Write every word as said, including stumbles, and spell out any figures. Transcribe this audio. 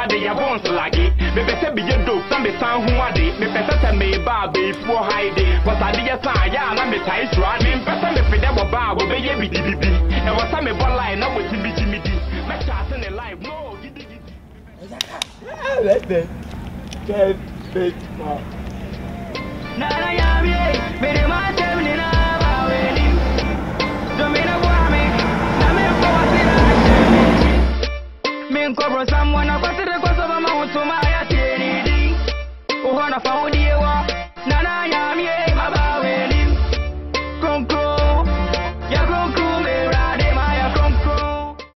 body ya bones like it. Me better be your dog, some be sound who are it. Me better me baby for hide it. Was I dear son, ya, and me ties running. Better me for them bar will be a B D B. And was I me one line up with Jimmy Jimmy D. My chance in the life, no, giddy giddy. Let me get big more. Nah,